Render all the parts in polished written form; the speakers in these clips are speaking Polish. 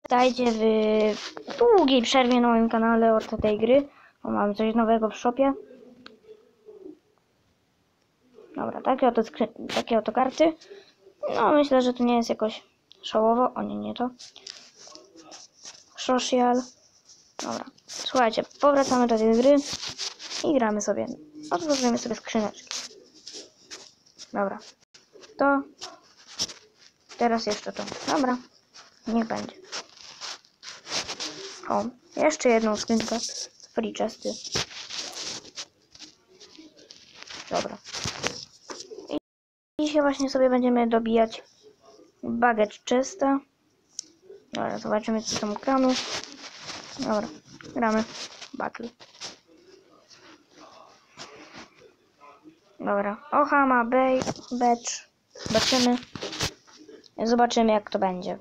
Witajcie w długiej przerwie na moim kanale od tej gry. Bo mamy coś nowego w shopie. Dobra, takie oto karty. No myślę, że to nie jest jakoś showowo. O nie, nie to. Social. Dobra, słuchajcie, powracamy do tej gry i gramy sobie. Otworzymy sobie skrzyneczki. Dobra, to teraz jeszcze to. Dobra, niech będzie. O, jeszcze jedną skrzynkę. Free chesty. Dobra. I dzisiaj właśnie sobie będziemy dobijać baggage chesta. Dobra, zobaczymy co tam kranu. Dobra, gramy. Battle. Dobra, Ohama, Badge. Zobaczymy jak to będzie.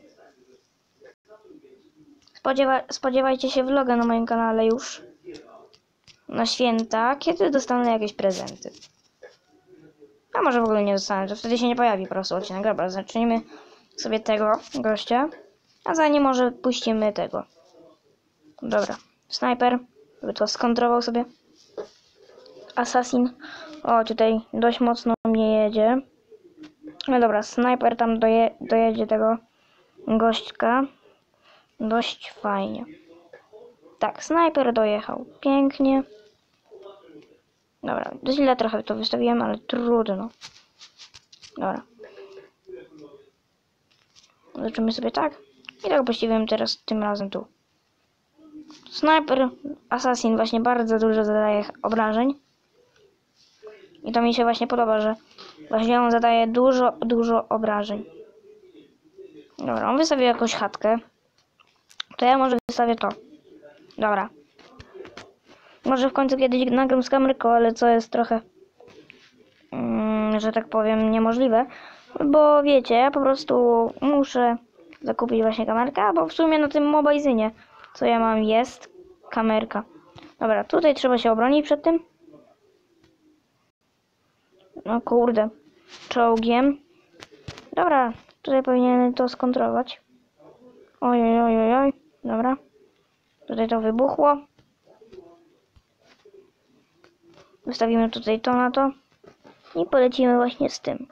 Spodziewajcie się vloga na moim kanale już na święta, kiedy dostanę jakieś prezenty. A może w ogóle nie dostanę, to wtedy się nie pojawi po prostu odcinek. Dobra, zacznijmy sobie tego gościa, a zanim może puścimy tego. Dobra, snajper, żeby to skontrował sobie. Assassin, o tutaj dość mocno mnie jedzie. No dobra, snajper tam dojedzie tego gośćka. Dość fajnie. Tak, snajper dojechał. Pięknie. Dobra, źle trochę to wystawiłem, ale trudno. Dobra. Zobaczymy sobie tak. I tak pościwiłem teraz tym razem tu. Snajper, Assassin właśnie bardzo dużo zadaje obrażeń. I to mi się właśnie podoba, że właśnie on zadaje dużo obrażeń. Dobra, on wystawił jakąś chatkę. To ja może wystawię to. Dobra. Może w końcu kiedyś nagram z kamerką, ale co jest trochę, że tak powiem, niemożliwe. Bo wiecie, ja po prostu muszę zakupić właśnie kamerkę, bo w sumie na tym mobizynie, co ja mam, jest kamerka. Dobra, tutaj trzeba się obronić przed tym. No kurde, czołgiem. Dobra, tutaj powinienem to skontrolować. Oj. Dobra. Tutaj to wybuchło. Wystawimy tutaj to na to. I polecimy właśnie z tym.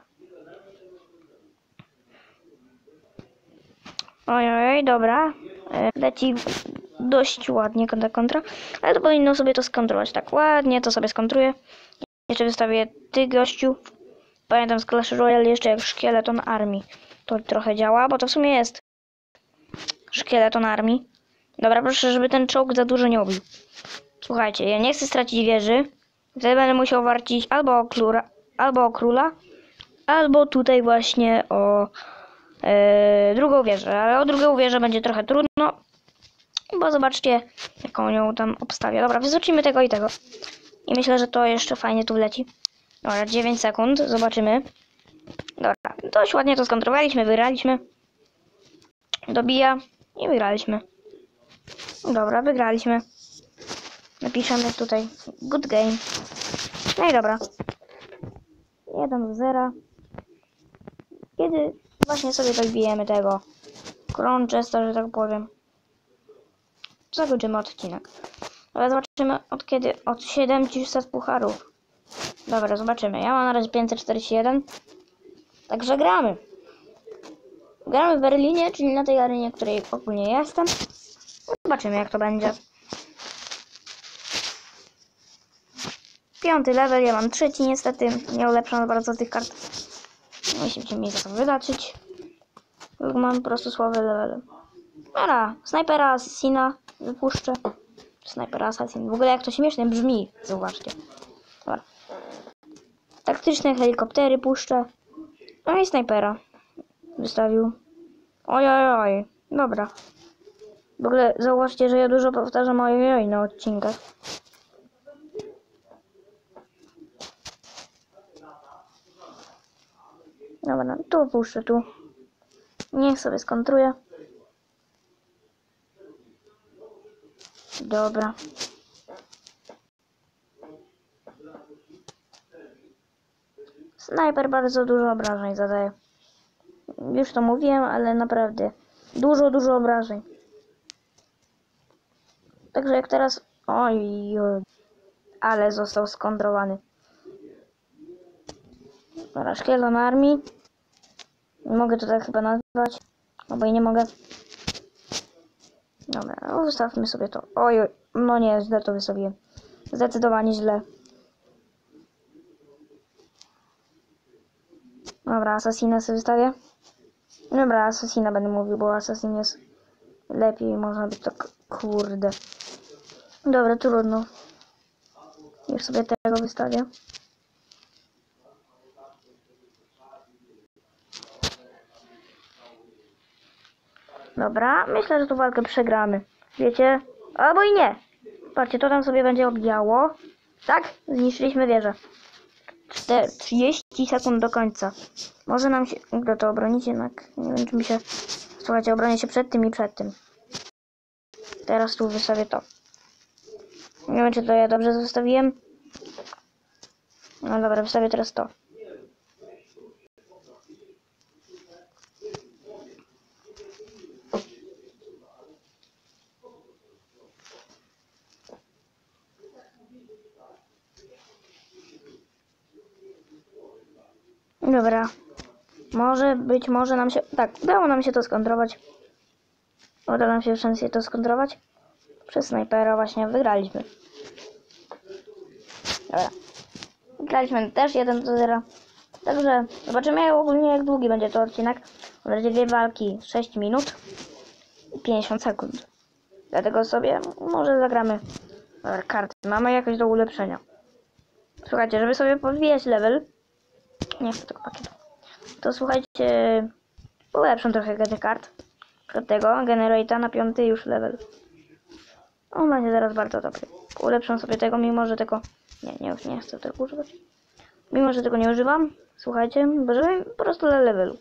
Oj, dobra. Leci dość ładnie kontra. Ale to powinno sobie to skontrolować. Tak ładnie to sobie skontruję. Jeszcze wystawię tych gościów. Pamiętam z Clash Royale jeszcze jak Szkieleton Army. To trochę działa, bo to w sumie jest Szkieleton Army. Dobra, proszę, żeby ten czołg za dużo nie ubił. Słuchajcie, ja nie chcę stracić wieży. Wtedy będę musiał walczyć albo o króla, albo tutaj właśnie o drugą wieżę. Ale o drugą wieżę będzie trochę trudno, bo zobaczcie, jaką ją tam obstawia. Dobra, wyzoczymy tego i tego. I myślę, że to jeszcze fajnie tu wleci. Dobra, 9 sekund, zobaczymy. Dobra, dość ładnie to skontrolowaliśmy, wygraliśmy. Dobija i wygraliśmy. Dobra, wygraliśmy. Napiszemy tutaj good game. No i dobra. 1-0. Kiedy właśnie sobie dobijemy tego Crown Chesta, że tak powiem, zakończymy odcinek. Dobra, zobaczymy od kiedy. Od 700 pucharów. Dobra, zobaczymy. Ja mam na razie 541. Także gramy. Gramy w Berlinie, czyli na tej arenie, której ogólnie jestem. Zobaczymy jak to będzie. 5. level, ja mam 3. niestety. Nie ulepszam bardzo tych kart. Musicie mi za to wybaczyć. Mam po prostu słabe levely. Dobra, snajpera, assassina wypuszczę. Snajpera, assassin. W ogóle jak to śmiesznie brzmi, zauważcie. Dobra. Taktyczne helikoptery puszczę. No i snajpera wystawił. Oj. Dobra. W ogóle zauważcie, że ja dużo powtarzam ojoj na odcinkach. Dobra, tu puszczę, tu. Niech sobie skontruję. Dobra. Snajper bardzo dużo obrażeń zadaje. Już to mówiłem, ale naprawdę dużo obrażeń. Także jak teraz... Oj, ale został skontrowany. Dobra, szkielon armii. Nie mogę to tak chyba nazwać. Albo i nie mogę. Dobra, no zostawmy sobie to. Oj, no nie, źle to wystawiłem. Zdecydowanie źle. Dobra, Assassina sobie wystawię. Dobra, Assassina będę mówił, bo Assassin jest lepiej, można być tak, kurde. Dobra, trudno. Już sobie tego wystawię. Dobra, myślę, że tu walkę przegramy. Wiecie? Albo i nie. Patrzcie, to tam sobie będzie odbijało. Tak? Zniszczyliśmy wieżę. 30 sekund do końca. Może nam się uda to obronić, jednak nie wiem, czy mi się... Słuchajcie, obronię się przed tym i przed tym. Teraz tu wystawię to. Nie wiem, czy to ja dobrze zostawiłem. No dobra, wystawię teraz to. Dobra. Może nam się... Tak, udało nam się to skontrować. Udało nam się szczęście to skontrować. Przez snajpera właśnie wygraliśmy. Dobra. Wygraliśmy też 1-0. Także zobaczymy ogólnie, jak długi będzie to odcinek. Będzie 2 walki 6 minut i 50 sekund. Dlatego sobie może zagramy. Dobra, karty mamy jakoś do ulepszenia. Słuchajcie, żeby sobie podwijać level. Nie chcę tego pakietu. To słuchajcie, ulepszą trochę tych kart. Tego Generate'a na 5 już level. On będzie zaraz bardzo dobry. Ulepszą sobie tego, mimo że tego... Nie chcę tego używać. Mimo że tego nie używam. Słuchajcie, bo żeby po prostu dla levelu.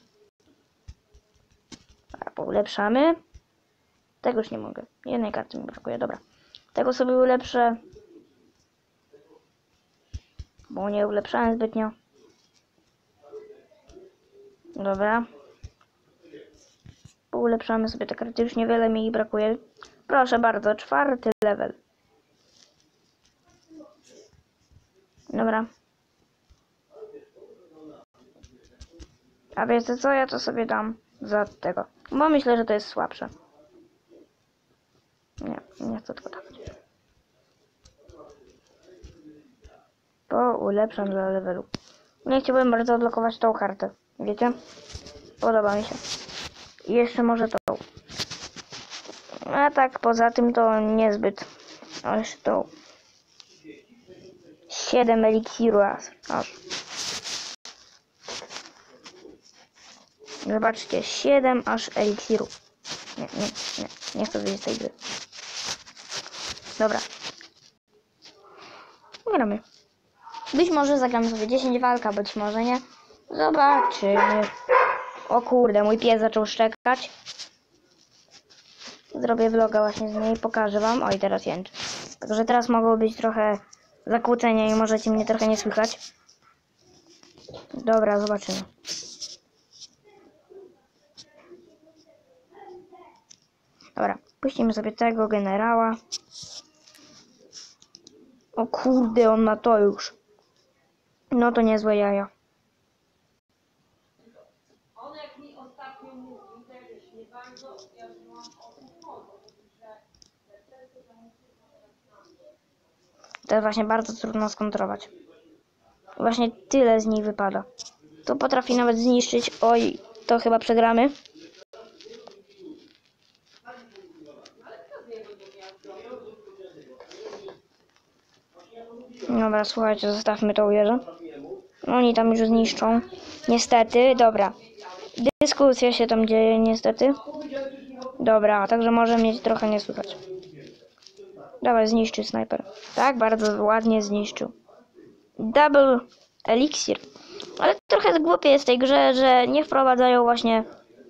Ulepszamy. Tego już nie mogę. Jednej karty mi brakuje, dobra. Tego sobie ulepszę. Bo nie ulepszałem zbytnio. Dobra. Ulepszamy sobie te karty, już niewiele mi ich brakuje. Proszę bardzo, 4. level. Dobra. A wiecie co, ja to sobie dam za tego. Bo myślę, że to jest słabsze. Nie chcę tego dawać. Bo ulepszam dla levelu. Nie chciałbym bardzo odblokować tą kartę. Wiecie? Podoba mi się. I jeszcze może tą. A tak, poza tym to niezbyt. Aż tą. 7 eliksiru aż. Zobaczcie, 7 aż eliksirów. Nie chcę wyjść z tej gry. Dobra. Gramy. Być może zagramy sobie 10 walka, być może nie. Zobaczymy. O kurde, mój pies zaczął szczekać. Zrobię vloga właśnie z niej, pokażę wam. Oj, teraz jęczy. Także teraz mogło być trochę zakłócenia i możecie mnie trochę nie słychać. Dobra, zobaczymy. Dobra, puścimy sobie tego generała. O kurde, on ma to już. No to niezłe jaja. On jak mi ostatnio mówił, też nie bardzo, ja byłam o tym chodzą, To jest właśnie bardzo trudno skontrować. Właśnie tyle z niej wypada. To potrafi nawet zniszczyć. Oj, to chyba przegramy. Dobra, słuchajcie, zostawmy tą wieżę. Oni tam już zniszczą. Niestety, dobra. Dyskusja się tam dzieje, niestety. Dobra, także może mieć trochę nie słychać. Dobra, zniszczył snajper. Tak, bardzo ładnie zniszczył. Double eliksir. Ale trochę głupie jest w tej grze, że nie wprowadzają właśnie...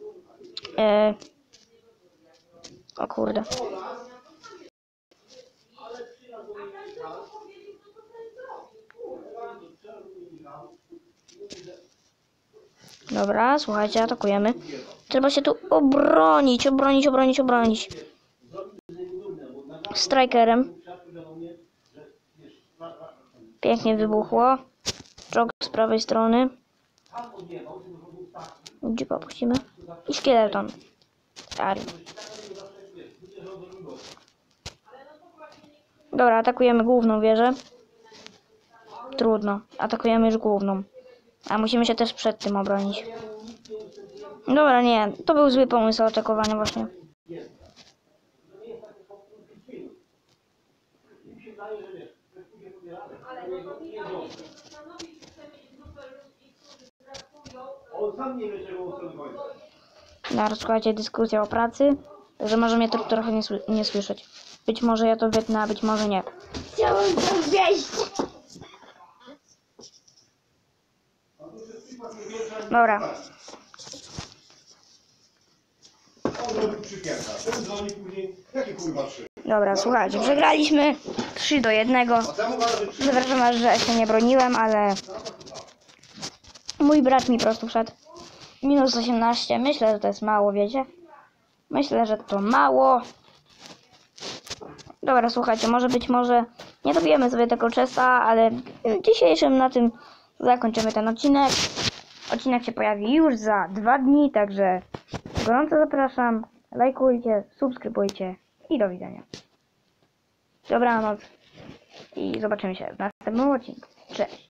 O kurde. Dobra, słuchajcie, atakujemy. Trzeba się tu obronić. strikerem. Pięknie wybuchło. Czołg z prawej strony. Jeepa puścimy. I szkieleton. Stary. Dobra, atakujemy główną wieżę. Trudno. Atakujemy już główną. A musimy się też przed tym obronić. Dobra, nie. To był zły pomysł atakowania właśnie. On sam nie wie, czego on końca. Teraz słuchajcie, dyskusja o pracy. Także może mnie to trochę nie słyszeć. Być może ja to wytnę, a być może nie. Chciałem to zjeść! Dobra. On robił przypięta. Ten dzwoni później. Jakie kurwa 3? Dobra, słuchajcie, przegraliśmy 3-1. A temu bardzo Przepraszam was, że się nie broniłem, ale mój brat mi po prostu wszedł. Minus 18. Myślę, że to jest mało, wiecie? Myślę, że to mało. Dobra, słuchajcie, może nie dobijemy sobie tego chesta, ale dzisiejszym na tym zakończymy ten odcinek. Odcinek się pojawi już za 2 dni, także gorąco zapraszam. Lajkujcie, subskrybujcie i do widzenia. Dobranoc i zobaczymy się w następnym odcinku. Cześć.